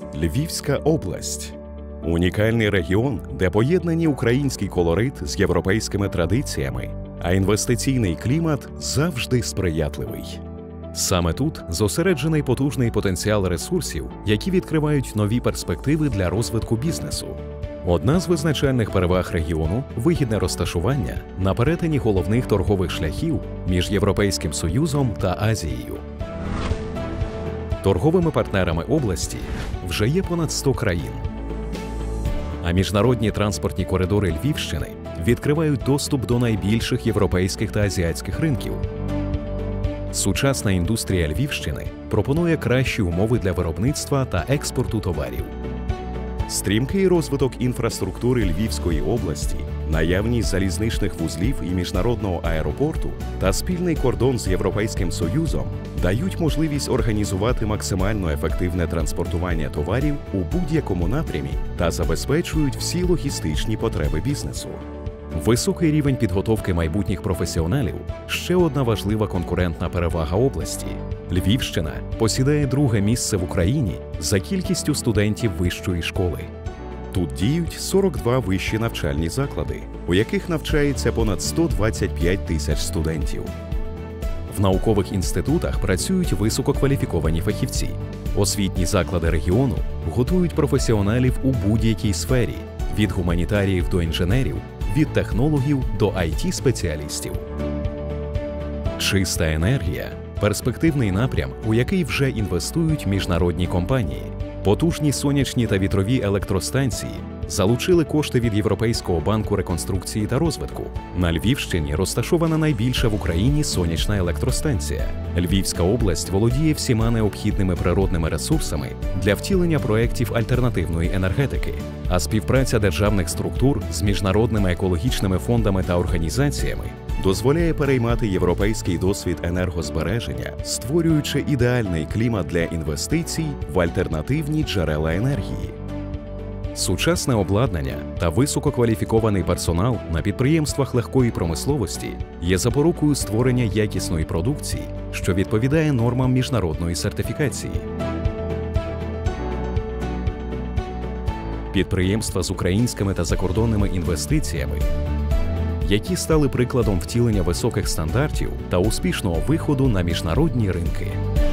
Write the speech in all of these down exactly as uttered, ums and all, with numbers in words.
Львівська область – унікальний регіон, де поєднані український колорит з європейськими традиціями, а інвестиційний клімат завжди сприятливий. Саме тут зосереджений потужний потенціал ресурсів, які відкривають нові перспективи для розвитку бізнесу. Одна з визначальних переваг регіону – вигідне розташування на перетині головних торгових шляхів між Європейським Союзом та Азією. Торговими партнерами області вже є понад сто країн. А міжнародні транспортні коридори Львівщини відкривають доступ до найбільших європейських та азіатських ринків. Сучасна індустрія Львівщини пропонує кращі умови для виробництва та експорту товарів. Стрімкий розвиток інфраструктури Львівської області, наявність залізничних вузлів і міжнародного аеропорту та спільний кордон з Європейським Союзом дають можливість організувати максимально ефективне транспортування товарів у будь-якому напрямі та забезпечують всі логістичні потреби бізнесу. Високий рівень підготовки майбутніх професіоналів – ще одна важлива конкурентна перевага області. Львівщина посідає друге місце в Україні за кількістю студентів вищої школи. Тут діють сорок два вищі навчальні заклади, у яких навчається понад сто двадцять п'ять тисяч студентів. В наукових інститутах працюють висококваліфіковані фахівці. Освітні заклади регіону готують професіоналів у будь-якій сфері – від гуманітаріїв до інженерів, від технологів до ай ті-спеціалістів. Чиста енергія – перспективний напрям, у який вже інвестують міжнародні компанії. Потужні сонячні та вітрові електростанції залучили кошти від Європейського банку реконструкції та розвитку. На Львівщині розташована найбільша в Україні сонячна електростанція. Львівська область володіє всіма необхідними природними ресурсами для втілення проєктів альтернативної енергетики, а співпраця державних структур з міжнародними екологічними фондами та організаціями дозволяє переймати європейський досвід енергозбереження, створюючи ідеальний клімат для інвестицій в альтернативні джерела енергії. Сучасне обладнання та висококваліфікований персонал на підприємствах легкої промисловості є запорукою створення якісної продукції, що відповідає нормам міжнародної сертифікації. Підприємства з українськими та закордонними інвестиціями, які стали прикладом втілення високих стандартів та успішного виходу на міжнародні ринки.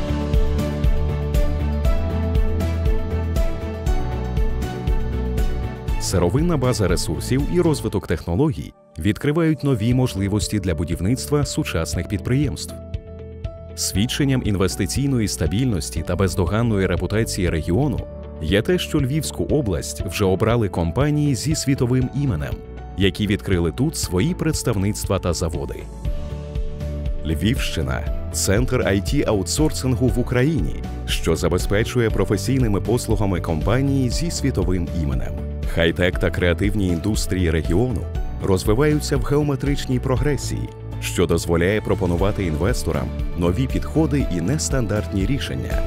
Сировинна база ресурсів і розвиток технологій відкривають нові можливості для будівництва сучасних підприємств. Свідченням інвестиційної стабільності та бездоганної репутації регіону є те, що Львівську область вже обрали компанії зі світовим іменем, які відкрили тут свої представництва та заводи. Львівщина – центр ай ті-аутсорсингу в Україні, що забезпечує професійними послугами компанії зі світовим іменем. Хай-тек та креативні індустрії регіону розвиваються в геометричній прогресії, що дозволяє пропонувати інвесторам нові підходи і нестандартні рішення.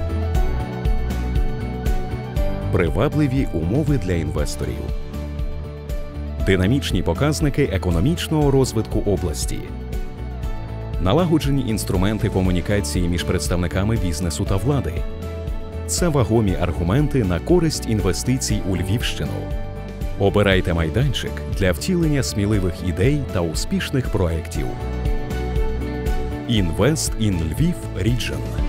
Привабливі умови для інвесторів. Динамічні показники економічного розвитку області. Налагоджені інструменти комунікації між представниками бізнесу та влади. Це вагомі аргументи на користь інвестицій у Львівщину. Обирайте майданчик для втілення сміливих ідей та успішних проєктів. Invest in Lviv Region.